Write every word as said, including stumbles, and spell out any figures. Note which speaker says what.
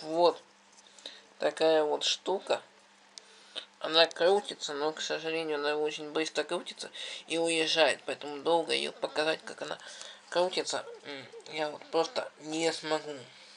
Speaker 1: Вот такая вот штука. Она крутится, но, к сожалению, она очень быстро крутится и уезжает. Поэтому долго ее показать, как она крутится, я вот просто не смогу.